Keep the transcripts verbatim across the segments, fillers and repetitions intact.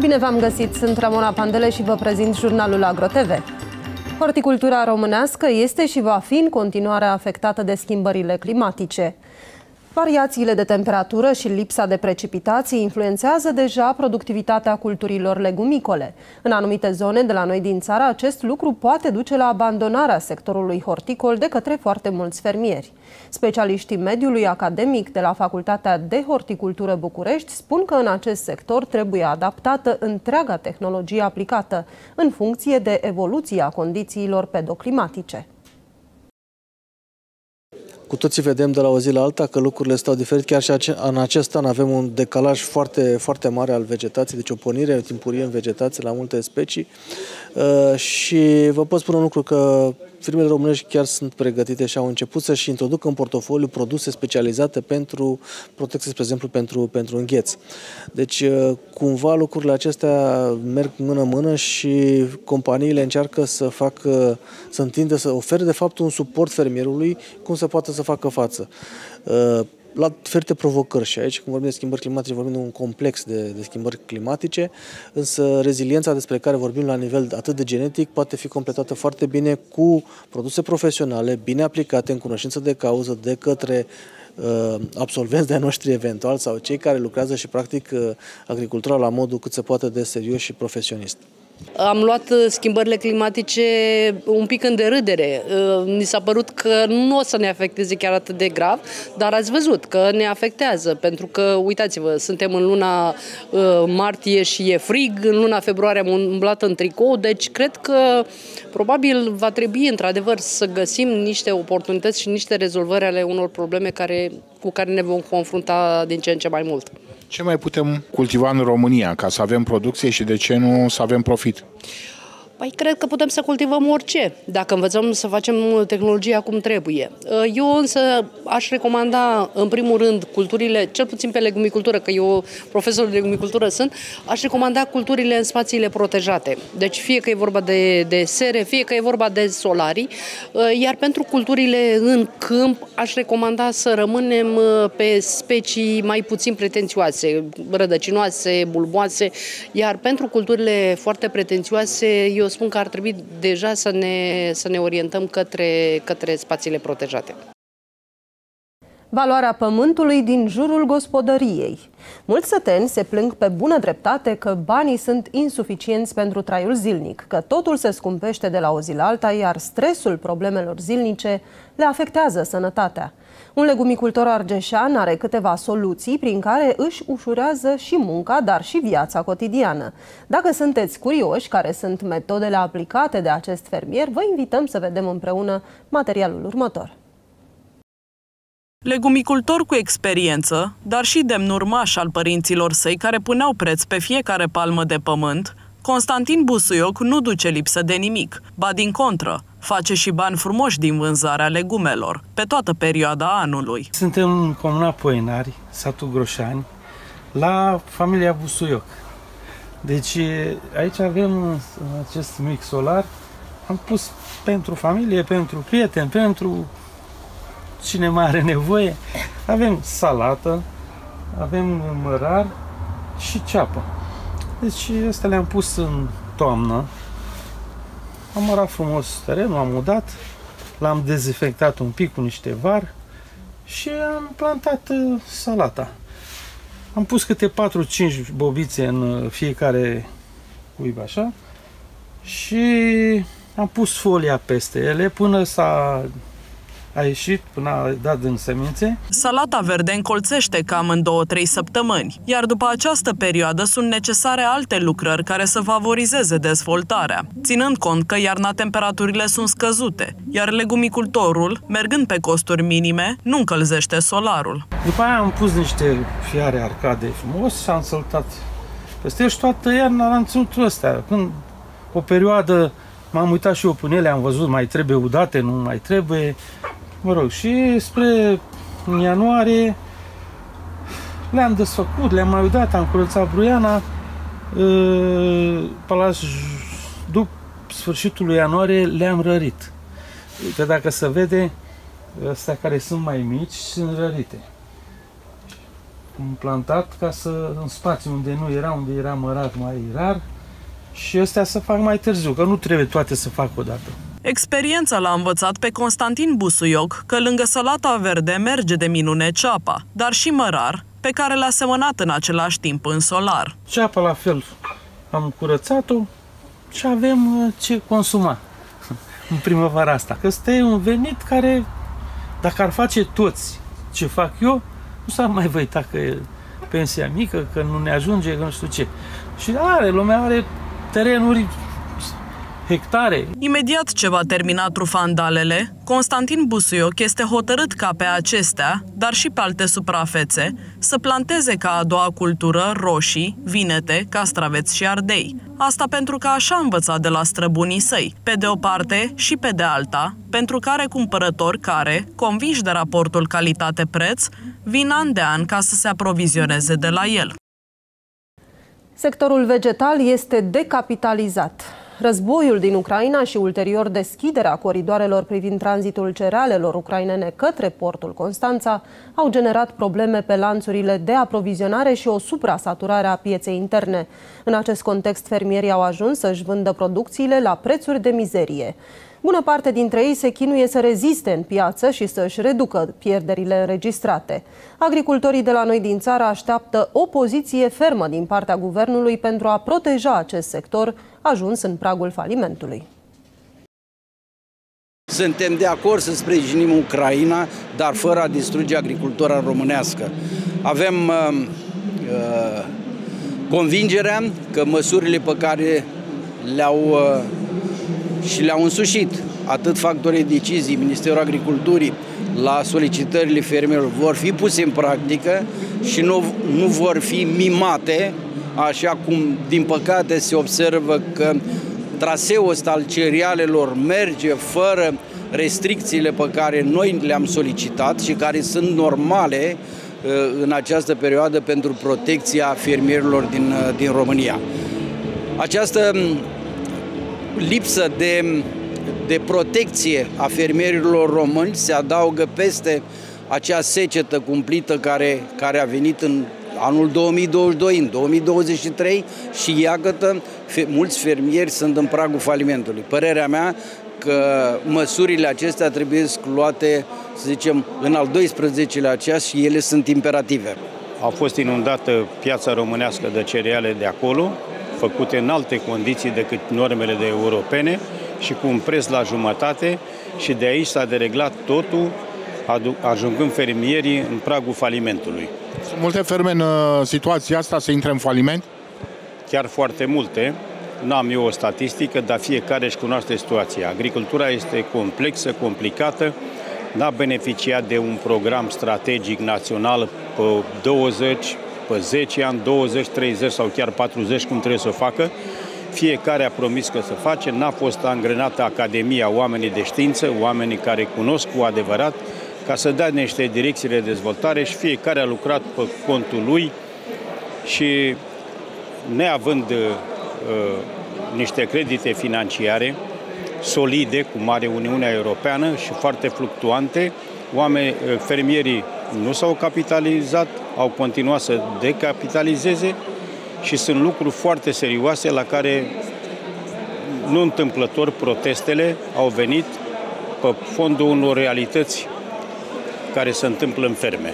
Bine v-am găsit, sunt Ramona Pandele și vă prezint jurnalul AgroTV. Horticultura românească este și va fi în continuare afectată de schimbările climatice. Variațiile de temperatură și lipsa de precipitații influențează deja productivitatea culturilor legumicole. În anumite zone de la noi din țară, acest lucru poate duce la abandonarea sectorului horticol de către foarte mulți fermieri. Specialiștii mediului academic de la Facultatea de Horticultură București spun că în acest sector trebuie adaptată întreaga tehnologie aplicată, în funcție de evoluția condițiilor pedoclimatice. Cu toții vedem de la o zi la alta că lucrurile stau diferit. Chiar și în acest an avem un decalaj foarte, foarte mare al vegetației, deci o pornire timpurie în vegetație la multe specii. Și vă pot spune un lucru, că firmele românești chiar sunt pregătite și au început să-și introducă în portofoliu produse specializate pentru protecție, spre exemplu, pentru, pentru îngheț. Deci, cumva, lucrurile acestea merg mână-mână și companiile încearcă să facă, să întindă, să ofere, de fapt, un suport fermierului cum să poată să facă față la diferite provocări. Și aici, când vorbim de schimbări climatice, vorbim de un complex de, de schimbări climatice, însă reziliența despre care vorbim la nivel atât de genetic poate fi completată foarte bine cu produse profesionale, bine aplicate în cunoștință de cauză de către uh, absolvenți de-ai noștri eventual sau cei care lucrează și practic uh, agricultura la modul cât se poate de serios și profesionist. Am luat schimbările climatice un pic în derâdere. Ni s-a părut că nu o să ne afecteze chiar atât de grav, dar ați văzut că ne afectează, pentru că, uitați-vă, suntem în luna martie și e frig, în luna februarie am umblat în tricou, deci cred că probabil va trebui într-adevăr să găsim niște oportunități și niște rezolvări ale unor probleme care, cu care ne vom confrunta din ce în ce mai mult. Ce mai putem cultiva în România ca să avem producție și, de ce nu, să avem profit? Păi cred că putem să cultivăm orice, dacă învățăm să facem tehnologia cum trebuie. Eu însă aș recomanda, în primul rând, culturile, cel puțin pe legumicultură, că eu profesor de legumicultură sunt, aș recomanda culturile în spațiile protejate. Deci fie că e vorba de, de sere, fie că e vorba de solarii, iar pentru culturile în câmp aș recomanda să rămânem pe specii mai puțin pretențioase, rădăcinoase, bulboase, iar pentru culturile foarte pretențioase, eu spun că ar trebui deja să ne, să ne orientăm către, către spațiile protejate. Valoarea pământului din jurul gospodăriei. Mulți săteni se plâng pe bună dreptate că banii sunt insuficienți pentru traiul zilnic, că totul se scumpește de la o zi la alta, iar stresul problemelor zilnice le afectează sănătatea. Un legumicultor argeșan are câteva soluții prin care își ușurează și munca, dar și viața cotidiană. Dacă sunteți curioși care sunt metodele aplicate de acest fermier, vă invităm să vedem împreună materialul următor. Legumicultor cu experiență, dar și demn urmaș al părinților săi care puneau preț pe fiecare palmă de pământ, Constantin Busuioc nu duce lipsă de nimic, ba din contră, face și bani frumoși din vânzarea legumelor, pe toată perioada anului. Suntem în comuna Poenari, satul Groșani, la familia Busuioc. Deci aici avem acest mic solar, am pus pentru familie, pentru prieteni, pentru cine mai are nevoie. Avem salată, avem mărar și ceapă. Deci astea le-am pus în toamnă. Am mărat frumos terenul, am udat, l-am dezinfectat un pic cu niște var și am plantat uh, salata. Am pus câte patru cinci bobițe în fiecare cuib așa și am pus folia peste ele până s-a a ieșit, până a dat în semințe. Salata verde încolțește cam în două-trei săptămâni, iar după această perioadă sunt necesare alte lucrări care să favorizeze dezvoltarea, ținând cont că iarna temperaturile sunt scăzute, iar legumicultorul, mergând pe costuri minime, nu încălzește solarul. După aia am pus niște fiare arcade frumos și am săltat peste și toată iarna l-am ținut ăsta. Când o perioadă m-am uitat și eu până ele, am văzut mai trebuie udate, nu mai trebuie. Mă rog, și spre ianuarie le-am desfăcut, le-am mai udat, am curățat bruiana. Pe la, după sfârșitul lui ianuarie le-am rărit. Uite, dacă se vede, astea care sunt mai mici sunt rărite. plantat ca să, în spații unde nu era, unde era mărat mai rar, și ăstea să fac mai târziu, că nu trebuie toate să fac odată. Experiența l-a învățat pe Constantin Busuioc că lângă sălata verde merge de minune ceapa, dar și mărar, pe care l-a semănat în același timp în solar. Ceapa la fel am curățat-o și avem ce consuma în primăvara asta. Că ăsta e un venit care, dacă ar face toți ce fac eu, nu s-ar mai văita că e pensia mică, că nu ne ajunge, că nu știu ce. Și are, lumea are terenuri, hectare. Imediat ce va termina trufandalele, Constantin Busuioc este hotărât ca pe acestea, dar și pe alte suprafețe, să planteze ca a doua cultură roșii, vinete, castraveți și ardei. Asta pentru că așa a învățat de la străbunii săi, pe de o parte și pe de alta, pentru că are cumpărători care, convinși de raportul calitate-preț, vin an de an ca să se aprovizioneze de la el. Sectorul vegetal este decapitalizat. Războiul din Ucraina și ulterior deschiderea coridoarelor privind tranzitul cerealelor ucrainene către portul Constanța au generat probleme pe lanțurile de aprovizionare și o suprasaturare a pieței interne. În acest context, fermierii au ajuns să-și vândă producțiile la prețuri de mizerie. Bună parte dintre ei se chinuie să reziste în piață și să-și reducă pierderile înregistrate. Agricultorii de la noi din țară așteaptă o poziție fermă din partea guvernului pentru a proteja acest sector ajuns în pragul falimentului. Suntem de acord să sprijinim Ucraina, dar fără a distruge agricultura românească. Avem uh, uh, convingerea că măsurile pe care le-au uh, și le-au însușit atât factorii decizii, Ministerul Agriculturii, la solicitările fermierilor, vor fi puse în practică și nu, nu vor fi mimate, așa cum, din păcate, se observă că traseul ăsta al cerealelor merge fără restricțiile pe care noi le-am solicitat și care sunt normale în această perioadă pentru protecția fermierilor din, din România. Această lipsă de, de protecție a fermierilor români se adaugă peste acea secetă cumplită care, care a venit în anul două mii douăzeci și doi, în două mii douăzeci și trei și iată, mulți fermieri sunt în pragul falimentului. Părerea mea că măsurile acestea trebuie luate, să zicem, în al doisprezecelea ceas și ele sunt imperative. A fost inundată piața românească de cereale de acolo, făcute în alte condiții decât normele de europene și cu un preț la jumătate și de aici s-a dereglat totul, ajungând fermierii în pragul falimentului. Sunt multe ferme în situația asta să intre în faliment? Chiar foarte multe. N-am eu o statistică, dar fiecare își cunoaște situația. Agricultura este complexă, complicată, n-a beneficiat de un program strategic național pe douăzeci, pe zece ani, douăzeci, treizeci sau chiar patruzeci, cum trebuie să o facă. Fiecare a promis că să face, n-a fost angrenată Academia, oamenii de știință, oamenii care cunosc cu adevărat, ca să dea niște direcții de dezvoltare și fiecare a lucrat pe contul lui și neavând uh, niște credite financiare solide, cum are Uniunea Europeană și foarte fluctuante, oameni, fermierii nu s-au capitalizat, au continuat să decapitalizeze și sunt lucruri foarte serioase la care nu întâmplător protestele au venit pe fondul unor realități care se întâmplă în ferme.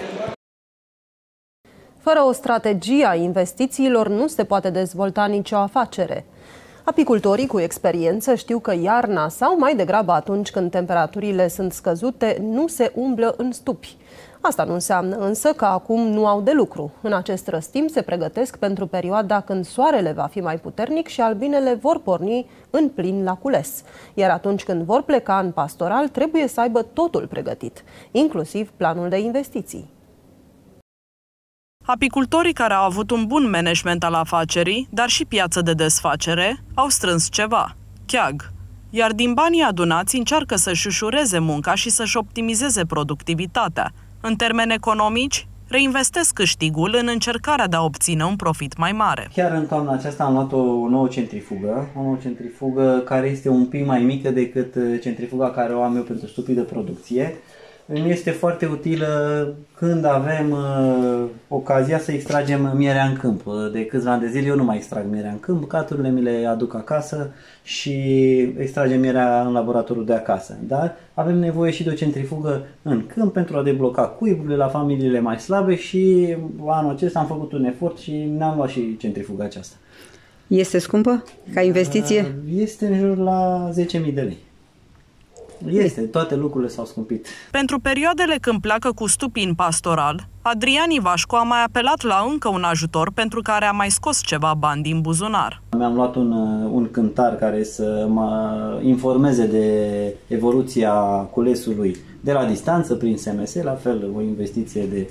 Fără o strategie a investițiilor nu se poate dezvolta nicio afacere. Apicultorii cu experiență știu că iarna sau mai degrabă atunci când temperaturile sunt scăzute nu se umblă în stupi. Asta nu înseamnă însă că acum nu au de lucru. În acest răstimp se pregătesc pentru perioada când soarele va fi mai puternic și albinele vor porni în plin la cules. Iar atunci când vor pleca în pastoral, trebuie să aibă totul pregătit, inclusiv planul de investiții. Apicultorii care au avut un bun management al afacerii, dar și piață de desfacere, au strâns ceva, cheag. Iar din banii adunați încearcă să-și ușureze munca și să-și optimizeze productivitatea. În termeni economici, reinvestesc câștigul în încercarea de a obține un profit mai mare. Chiar în toamna aceasta am luat o nouă centrifugă, o nouă centrifugă care este un pic mai mică decât centrifuga care o am eu pentru stupii de producție. îmi este foarte utilă când avem uh, ocazia să extragem mierea în câmp. De câțiva ani de zile eu nu mai extrag mierea în câmp, caturile mi le aduc acasă și extragem mierea în laboratorul de acasă. Dar avem nevoie și de o centrifugă în câmp pentru a debloca cuiburile la familiile mai slabe și anul acesta am făcut un efort și ne-am luat și centrifuga aceasta. Este scumpă ca investiție? Este în jur la zece mii de lei. Este, toate lucrurile s-au scumpit. Pentru perioadele când pleacă cu stupii în pastoral, Adrian Ivașcu a mai apelat la încă un ajutor pentru care a mai scos ceva bani din buzunar. Mi-am luat un, un cântar care să mă informeze de evoluția culesului de la distanță prin S M S, la fel o investiție de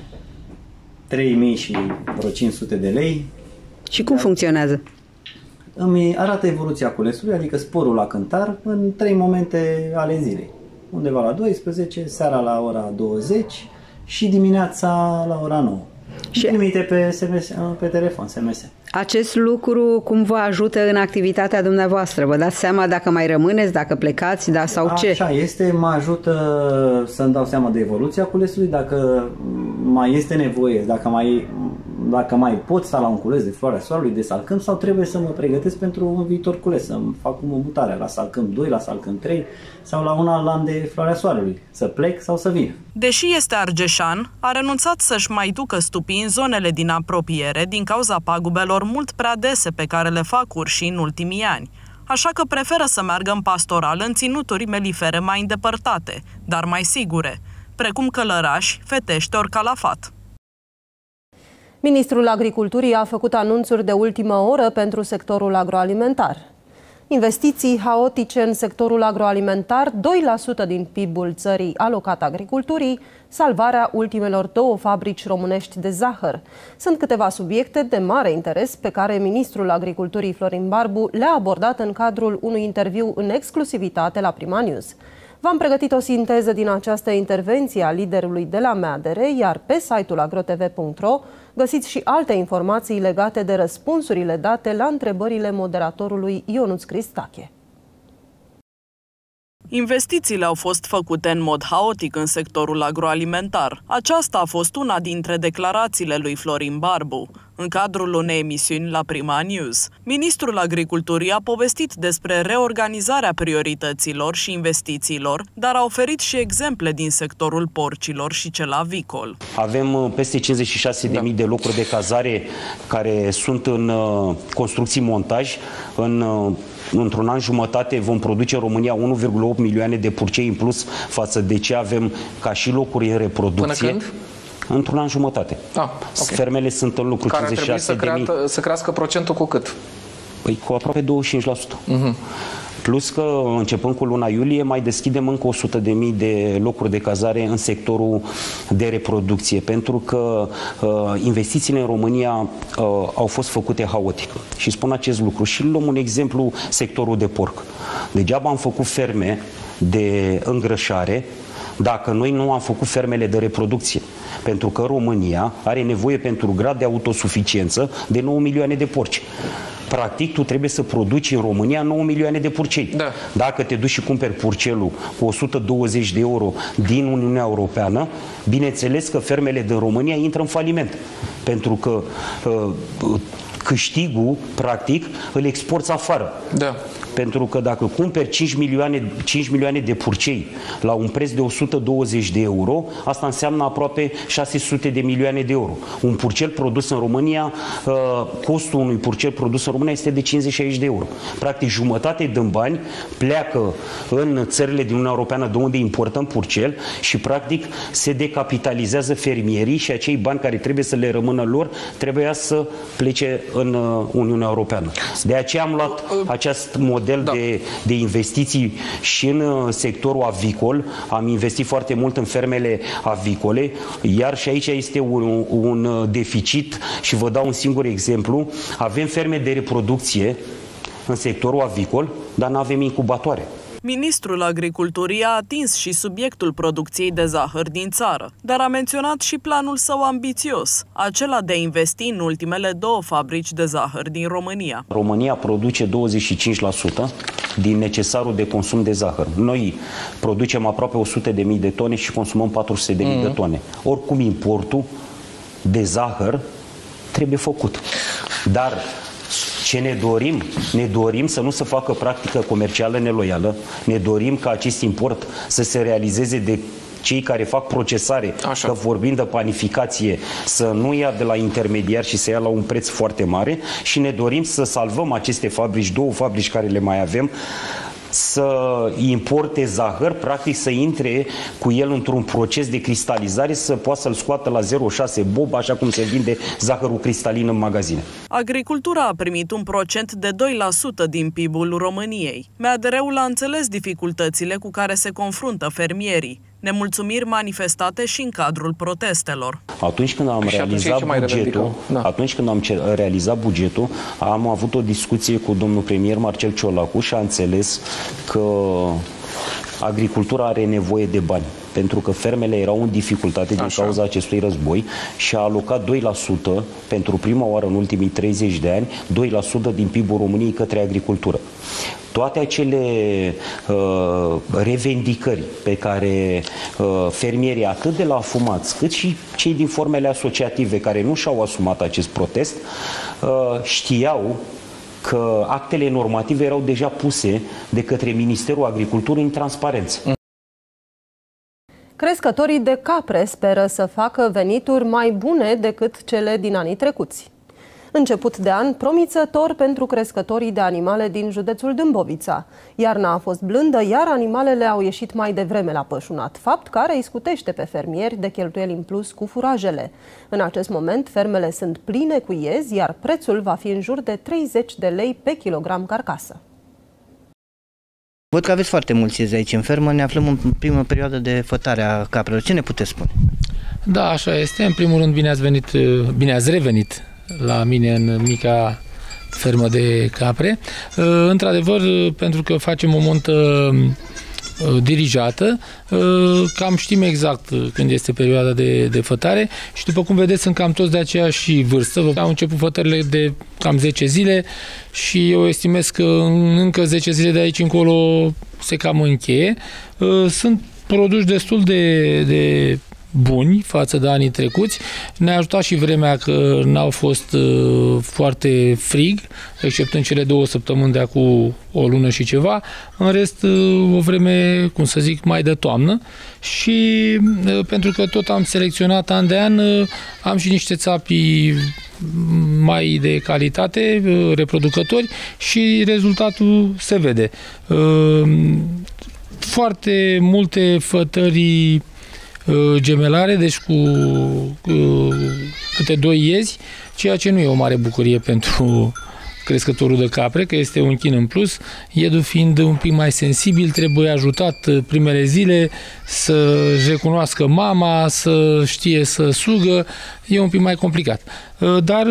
trei mii și vreo cinci sute de lei. Și cum funcționează? Îmi arată evoluția culesului, adică sporul la cântar, în trei momente ale zilei. Undeva la douăsprezece, seara la ora douăzeci și dimineața la ora nouă. Și trimite pe, S M S, pe telefon, S M S. Acest lucru cum vă ajută în activitatea dumneavoastră? Vă dați seama dacă mai rămâneți, dacă plecați, da, sau ce? Așa este, mă ajută să-mi dau seama de evoluția culesului, dacă mai este nevoie, dacă mai, dacă mai pot sta la un cules de floarea soarelui, de salcâm, sau trebuie să mă pregătesc pentru un viitor cules, să-mi fac o mutare la salcâm doi, la salcâm trei sau la un alt lan de floarea soarelui, să plec sau să vin. Deși este argeșan, a renunțat să-și mai ducă stupii în zonele din apropiere din cauza pagubelor mult prea dese pe care le fac urșii în ultimii ani. Așa că preferă să meargă în pastoral în ținuturi melifere mai îndepărtate, dar mai sigure, precum Călărași, Fetește ori Calafat. Ministrul Agriculturii a făcut anunțuri de ultimă oră pentru sectorul agroalimentar. Investiții haotice în sectorul agroalimentar, doi la sută din P I B-ul țării alocat agriculturii, salvarea ultimelor două fabrici românești de zahăr. Sunt câteva subiecte de mare interes pe care ministrul Agriculturii Florin Barbu le-a abordat în cadrul unui interviu în exclusivitate la Prima News. V-am pregătit o sinteză din această intervenție a liderului de la M A D R, iar pe site-ul agrotv punct ro găsiți și alte informații legate de răspunsurile date la întrebările moderatorului Ionuț Cristache. Investițiile au fost făcute în mod haotic în sectorul agroalimentar. Aceasta a fost una dintre declarațiile lui Florin Barbu în cadrul unei emisiuni la Prima News. Ministrul Agriculturii a povestit despre reorganizarea priorităților și investițiilor, dar a oferit și exemple din sectorul porcilor și cel avicol. Avem peste cincizeci și șase de mii de locuri de cazare care sunt în construcții montaj. În Într-un an jumătate vom produce în România unu virgulă opt milioane de purcei în plus față de ce avem ca și locuri în reproducție. Până când? Într-un an jumătate. Ah, okay. Fermele sunt în lucru. Care ar trebui să, creată, să crească procentul cu cât? Păi cu aproape douăzeci și cinci la sută. Uh-huh. Plus că începând cu luna iulie mai deschidem încă o sută de mii de locuri de cazare în sectorul de reproducție, pentru că uh, investițiile în România uh, au fost făcute haotic. Și spun acest lucru. Și luăm un exemplu, sectorul de porc. Degeaba am făcut ferme de îngrășare dacă noi nu am făcut fermele de reproducție. Pentru că România are nevoie pentru grad de autosuficiență de nouă milioane de porci. Practic, tu trebuie să produci în România nouă milioane de purcei. Da. Dacă te duci și cumperi purcelul cu o sută douăzeci de euro din Uniunea Europeană, bineînțeles că fermele din România intră în faliment. Pentru că uh, câștigul, practic, îl exporți afară. Da. Pentru că dacă cumperi cinci milioane, cinci milioane de purcei la un preț de o sută douăzeci de euro, asta înseamnă aproape șase sute de milioane de euro. Un purcel produs în România, costul unui purcel produs în România este de cincizeci șaizeci de euro. Practic jumătate din bani pleacă în țările din Uniunea Europeană de unde importăm purcel și practic se decapitalizează fermierii și acei bani care trebuie să le rămână lor trebuia să plece în Uniunea Europeană. De aceea am luat acest model Da. De, de investiții și în sectorul avicol. Am investit foarte mult în fermele avicole, iar și aici este un, un deficit și vă dau un singur exemplu. Avem ferme de reproducție în sectorul avicol, dar nu avem incubatoare. Ministrul Agriculturii a atins și subiectul producției de zahăr din țară, dar a menționat și planul său ambițios, acela de a investi în ultimele două fabrici de zahăr din România. România produce douăzeci și cinci la sută din necesarul de consum de zahăr. Noi producem aproape o sută de mii de tone și consumăm patru sute de mii mm. de tone. Oricum, importul de zahăr trebuie făcut. Dar ce ne dorim? Ne dorim să nu se facă practică comercială neloială, ne dorim ca acest import să se realizeze de cei care fac procesare, Așa. că vorbim de panificație, să nu ia de la intermediar și să ia la un preț foarte mare și ne dorim să salvăm aceste fabrici, două fabrici care le mai avem, să importe zahăr, practic să intre cu el într-un proces de cristalizare, să poată să-l scoată la zero virgulă șase bob, așa cum se vinde zahărul cristalin în magazine. Agricultura a primit un procent de doi la sută din P I B-ul României. M A D R-ul a înțeles dificultățile cu care se confruntă fermierii, nemulțumiri manifestate și în cadrul protestelor. Atunci când am realizat bugetul, da. atunci când am realizat bugetul, am avut o discuție cu domnul premier Marcel Ciolacu și a înțeles că agricultura are nevoie de bani, pentru că fermele erau în dificultate din Așa. cauza acestui război și a alocat doi la sută pentru prima oară în ultimii treizeci de ani, doi la sută din P I B-ul României către agricultură. Toate acele uh, revendicări pe care uh, fermierii, atât de la afumați, cât și cei din formele asociative care nu și-au asumat acest protest, uh, știau că actele normative erau deja puse de către Ministerul Agriculturii în transparență. Crescătorii de capre speră să facă venituri mai bune decât cele din anii trecuți. Început de an promițător pentru crescătorii de animale din județul Dâmbovița. Iarna a fost blândă, iar animalele au ieșit mai devreme la pășunat, fapt care îi scutește pe fermieri de cheltuieli în plus cu furajele. În acest moment, fermele sunt pline cu iezi, iar prețul va fi în jur de treizeci de lei pe kilogram carcasă. Văd că aveți foarte mulți iezi aici în fermă, ne aflăm în prima perioadă de fătare a caprelor. Ce ne puteți spune? Da, așa este. În primul rând, bine ați venit, bine ați revenit la mine în mica fermă de capre. Într-adevăr, pentru că facem o montă dirijată, cam știm exact când este perioada de, de fătare și după cum vedeți sunt cam toți de aceeași vârstă. Au început fătările de cam zece zile și eu estimez că în încă zece zile de aici încolo se cam încheie. Sunt produși destul de, de buni față de anii trecuți. Ne-a ajutat și vremea că n-au fost uh, foarte frig, exceptând cele două săptămâni de acum o lună și ceva. În rest, uh, o vreme, cum să zic, mai de toamnă. Și uh, pentru că tot am selecționat an de an, uh, am și niște țapi mai de calitate, uh, reproducători și rezultatul se vede. Uh, foarte multe fătări gemelare, deci cu uh, câte doi iezi, ceea ce nu e o mare bucurie pentru crescătorul de capre, că este un chin în plus. Iedul fiind un pic mai sensibil, trebuie ajutat primele zile să-și recunoască mama, să știe să sugă, e un pic mai complicat. Dar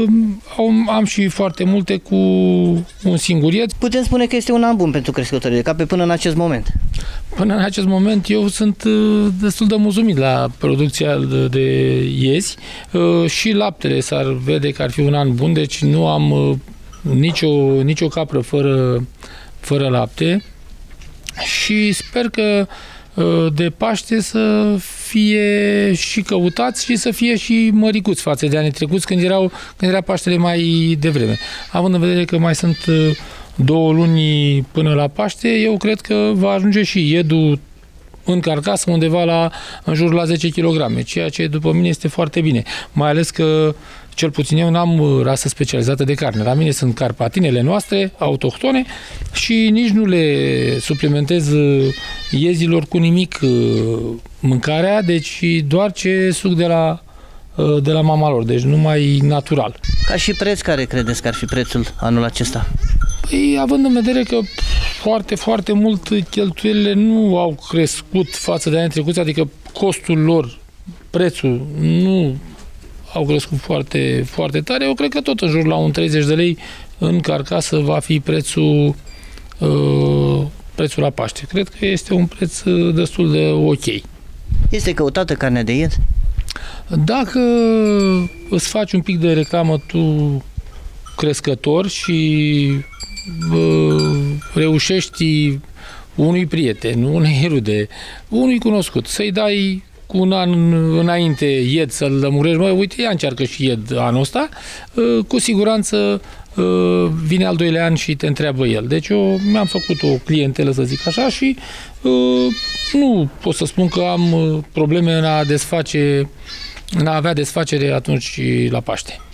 am și foarte multe cu un singur ied. Putem spune că este un an bun pentru crescătorii de capre până în acest moment. Până în acest moment eu sunt destul de mulțumit la producția de iezi și laptele s-ar vede că ar fi un an bun, deci nu am nicio, nicio capră fără, fără lapte și sper că de Paște să fie și căutați și să fie și măricuți față de anii trecuți când, erau, când era Paștele mai devreme. Având în vedere că mai sunt două luni până la Paște, eu cred că va ajunge și iedul în carcasă undeva la, în jur la zece kilograme, ceea ce după mine este foarte bine. Mai ales că cel puțin eu n-am rasă specializată de carne. La mine sunt carpatinele noastre, autohtone, și nici nu le suplimentez iezilor cu nimic mâncarea, deci doar ce suc de la, de la mama lor, deci numai natural. Ca și preț, care credeți că ar fi prețul anul acesta? Păi, având în vedere că foarte, foarte mult cheltuielile nu au crescut față de anii trecuți, adică costul lor, prețul, nu au crescut foarte, foarte tare, eu cred că tot în jur la un treizeci de lei în carcasă va fi prețul uh, prețul la Paște. Cred că este un preț destul de ok. Este căutată carnea de ied? Dacă îți faci un pic de reclamă tu crescător și uh, reușești unui prieten, unei rude, unui cunoscut, să-i dai cu un an înainte ied, să-l lămurești, mă, uite, ia încearcă și ied anul ăsta, uh, cu siguranță uh, vine al doilea an și te întreabă el. Deci eu mi-am făcut o clientelă, să zic așa, și uh, nu pot să spun că am probleme în a desface, în a avea desfacere atunci la Paște.